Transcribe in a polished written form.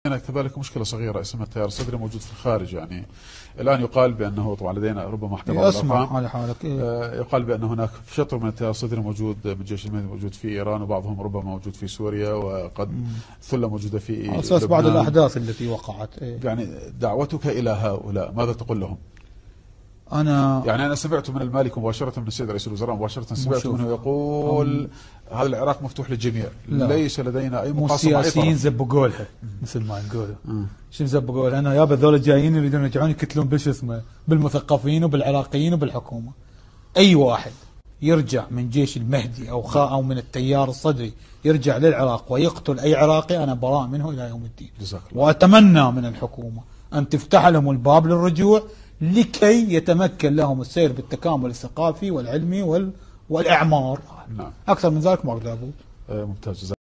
هناك كذلك مشكلة صغيرة اسمها التيار الصدري موجود في الخارج. يعني الآن يقال بأنه طبعا لدينا ربما احتمال اسمع على حالك. يقال بأن هناك شطر من التيار الصدري موجود من الجيش المدني موجود في إيران، وبعضهم ربما موجود في سوريا، وقد ثلة موجودة في على أساس بعض الأحداث التي وقعت. يعني دعوتك إلى هؤلاء ماذا تقول لهم؟ أنا سمعت من المالك مباشرة من السيد رئيس الوزراء مباشرة، سمعت منه يقول هذا العراق مفتوح للجميع، ليس لدينا أي مقاصة. سياسيين زبقولها مثل ما نقول. شو زبقول؟ أنا يابا ذول جايين يريدون يرجعون يقتلون بالشو اسمه بالمثقفين وبالعراقيين وبالحكومة. أي واحد يرجع من جيش المهدي أو من التيار الصدري يرجع للعراق ويقتل أي عراقي أنا براء منه إلى يوم الدين. وأتمنى من الحكومة أن تفتح لهم الباب للرجوع لكي يتمكن لهم السير بالتكامل الثقافي والعلمي والإعمار. نعم. أكثر من ذلك ما أقدر أقول. ممتاز.